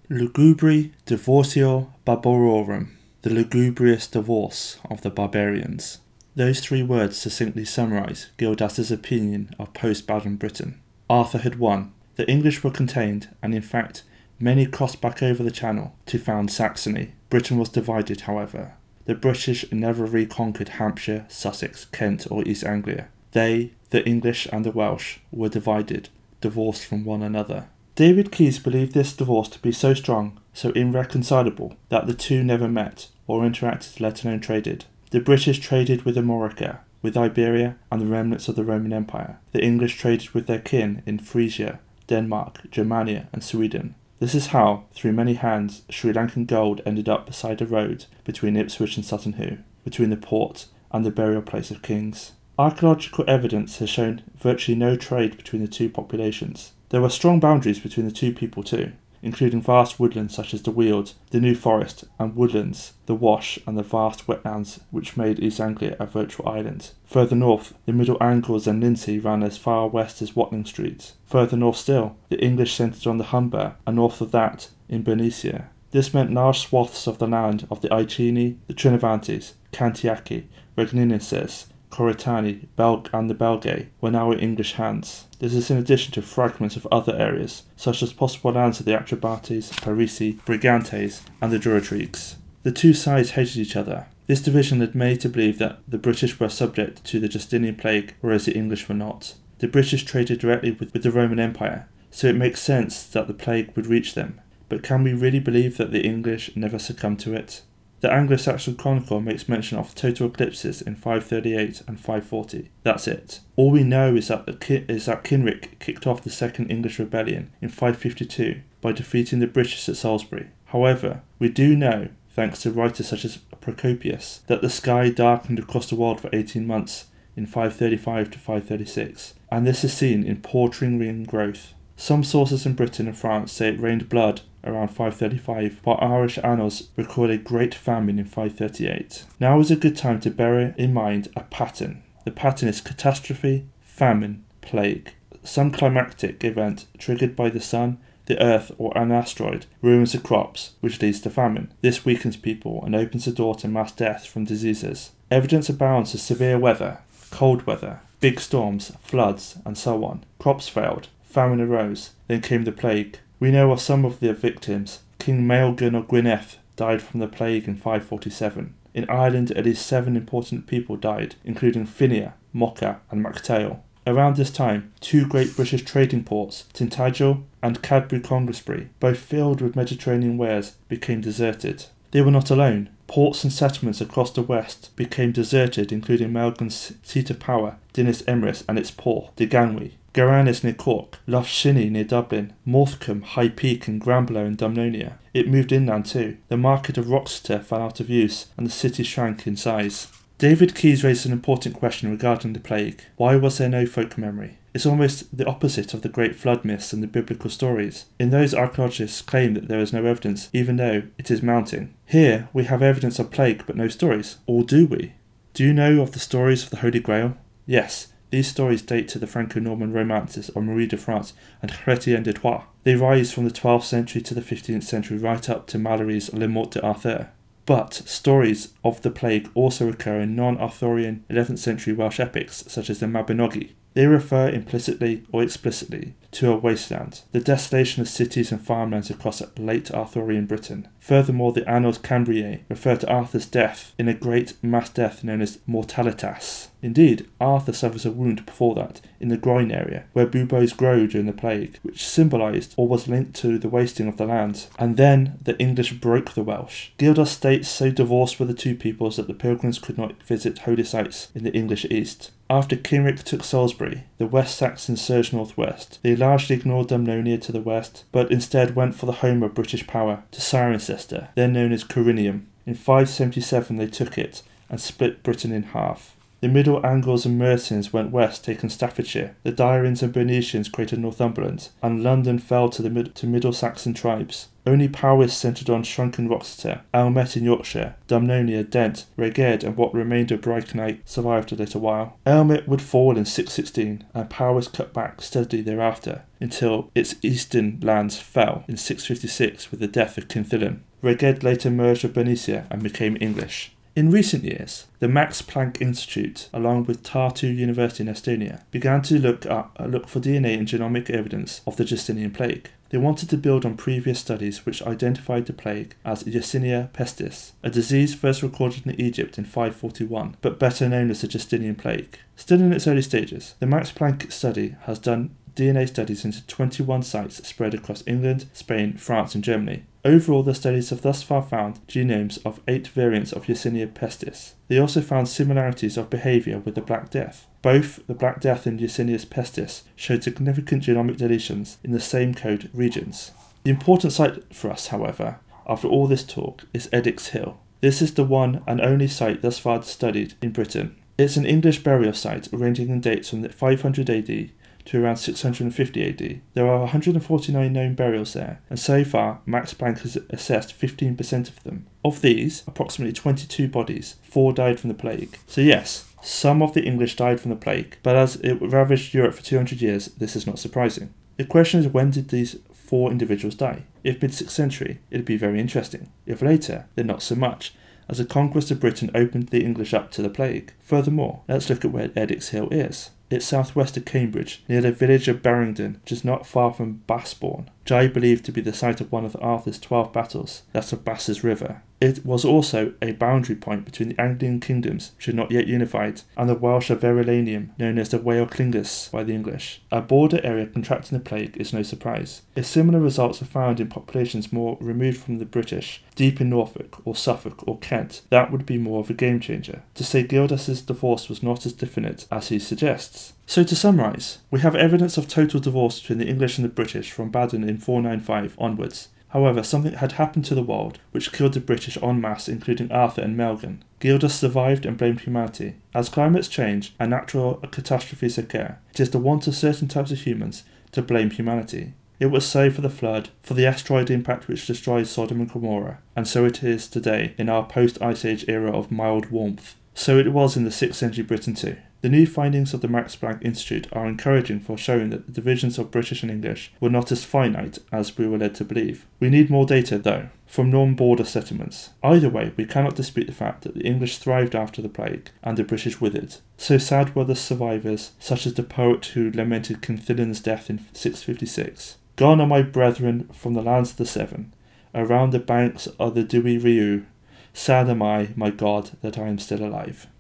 Lugubri Divortio Barbarorum, the lugubrious divorce of the barbarians. Those three words succinctly summarise Gildas's opinion of post-Baldwin Britain. Arthur had won, the English were contained, and in fact, many crossed back over the Channel to found Saxony. Britain was divided, however. The British never reconquered Hampshire, Sussex, Kent or East Anglia. They, the English and the Welsh, were divided, divorced from one another. David Keyes believed this divorce to be so strong, so irreconcilable, that the two never met, or interacted, let alone traded. The British traded with Armorica, with Iberia and the remnants of the Roman Empire. The English traded with their kin in Frisia, Denmark, Germania and Sweden. This is how, through many hands, Sri Lankan gold ended up beside a road between Ipswich and Sutton Hoo, between the port and the burial place of kings. Archaeological evidence has shown virtually no trade between the two populations. There were strong boundaries between the two people too, including vast woodlands such as the Weald, the New Forest, and woodlands, the Wash, and the vast wetlands which made East Anglia a virtual island. Further north, the Middle Angles and Lindsey ran as far west as Watling Street. Further north still, the English centred on the Humber, and north of that, in Bernicia. This meant large swaths of the land of the Iceni, the Trinovantes, Cantiaci, Regninices, Coritani, and the Belgae were now in English hands. This is in addition to fragments of other areas, such as possible lands of the Atrebates, Parisi, Brigantes, and the Durotriges. The two sides hated each other. This division led many to believe that the British were subject to the Justinian plague, whereas the English were not. The British traded directly with the Roman Empire, so it makes sense that the plague would reach them. But can we really believe that the English never succumbed to it? The Anglo-Saxon Chronicle makes mention of total eclipses in 538 and 540. That's it. All we know is that Kenric kicked off the Second English Rebellion in 552 by defeating the British at Salisbury. However, we do know, thanks to writers such as Procopius, that the sky darkened across the world for 18 months in 535 to 536, and this is seen in poor trimming growth. Some sources in Britain and France say it rained blood around 535, while Irish annals record a great famine in 538. Now is a good time to bear in mind a pattern. The pattern is catastrophe, famine, plague. Some climactic event triggered by the sun, the earth or an asteroid ruins the crops, which leads to famine. This weakens people and opens the door to mass death from diseases. Evidence abounds of severe weather, cold weather, big storms, floods, and so on. Crops failed, famine arose, then came the plague. We know of some of the victims. King Maelgwn of Gwynedd died from the plague in 547. In Ireland, at least 7 important people died, including Finia, Mocha, and MacTail. Around this time, 2 great British trading ports, Tintagel and Cadbury Congresbury, both filled with Mediterranean wares, became deserted. They were not alone. Ports and settlements across the west became deserted, including Maelgwn's seat of power, Dinas Emrys, and its port, Deganwy. Garanis near Cork, Lough Shinny near Dublin, Morthcombe, High Peak and Granbelow in Dumnonia. It moved inland too. The market of Roxeter fell out of use and the city shrank in size. David Keyes raised an important question regarding the plague. Why was there no folk memory? It's almost the opposite of the great flood myths and the biblical stories. In those, archaeologists claim that there is no evidence, even though it is mounting. Here, we have evidence of plague but no stories. Or do we? Do you know of the stories of the Holy Grail? Yes. These stories date to the Franco-Norman romances of Marie de France and Chrétien de Troyes. They rise from the 12th century to the 15th century right up to Malory's Le Morte d'Arthur. But stories of the plague also occur in non-Arthurian 11th century Welsh epics such as the Mabinogi. They refer implicitly or explicitly to a wasteland, the desolation of cities and farmlands across late Arthurian Britain. Furthermore, the Annals Cambriae refer to Arthur's death in a great mass death known as Mortalitas. Indeed, Arthur suffers a wound before that, in the groin area, where buboes grow during the plague, which symbolised or was linked to the wasting of the land. And then the English broke the Welsh. Gildas states so divorced were the two peoples that the pilgrims could not visit holy sites in the English East. After Kenric took Salisbury, the West Saxons surged northwest. They largely ignored Dumnonia to the west, but instead went for the home of British power, to Cirencester, then known as Corinium. In 577 they took it, and split Britain in half. The Middle Angles and Mercians went west, taking Staffordshire. The Dyrians and Bernicians created Northumberland, and London fell to Middle Saxon tribes. Only Powys centred on shrunken Wroxeter, Aylmet in Yorkshire, Dumnonia, Dent, Reged and what remained of Bryconite survived a little while. Aylmet would fall in 616 and Powys cut back steadily thereafter until its eastern lands fell in 656 with the death of Cynthillan. Reged later merged with Bernicia and became English. In recent years, the Max Planck Institute, along with Tartu University in Estonia, began to look for DNA and genomic evidence of the Justinian plague. They wanted to build on previous studies which identified the plague as Yersinia pestis, a disease first recorded in Egypt in 541, but better known as the Justinian plague. Still in its early stages, the Max Planck study has done DNA studies into 21 sites spread across England, Spain, France and Germany. Overall, the studies have thus far found genomes of 8 variants of Yersinia pestis. They also found similarities of behaviour with the Black Death. Both the Black Death and Yersinia pestis showed significant genomic deletions in the same code regions. The important site for us, however, after all this talk, is Edix Hill. This is the one and only site thus far studied in Britain. It's an English burial site ranging in dates from 500 AD to around 650 AD. There are 149 known burials there, and so far Max Planck has assessed 15% of them. Of these, approximately 22 bodies, 4 died from the plague. So yes, some of the English died from the plague, but as it ravaged Europe for 200 years, this is not surprising. The question is, when did these 4 individuals die? If mid-6th century, it'd be very interesting. If later, then not so much, as the conquest of Britain opened the English up to the plague. Furthermore, let's look at where Edix Hill is. It's southwest of Cambridge, near the village of Barrington, which is not far from Bassbourne, which I believe to be the site of one of Arthur's 12 battles, that of Bass's River. It was also a boundary point between the Anglian kingdoms, which are not yet unified, and the Welsh of Verulamium, known as the Wale Clingus by the English. A border area contracting the plague is no surprise. If similar results are found in populations more removed from the British, deep in Norfolk or Suffolk or Kent, that would be more of a game changer. To say Gildas's divorce was not as definite as he suggests. So to summarise, we have evidence of total divorce between the English and the British from Baden in 495 onwards. However, something had happened to the world which killed the British en masse, including Arthur and Melgan. Gildas survived and blamed humanity. As climates change and natural catastrophes occur, it is the want of certain types of humans to blame humanity. It was so for the flood, for the asteroid impact which destroyed Sodom and Gomorrah, and so it is today in our post-Ice Age era of mild warmth. So it was in the 6th century Britain too. The new findings of the Max Planck Institute are encouraging for showing that the divisions of British and English were not as finite as we were led to believe. We need more data, though, from non-border settlements. Either way, we cannot dispute the fact that the English thrived after the plague, and the British with it. So sad were the survivors, such as the poet who lamented Cynthillan's death in 656. Gone are my brethren from the lands of the Severn, around the banks of the dewy Rhiw. Sad am I, my God, that I am still alive.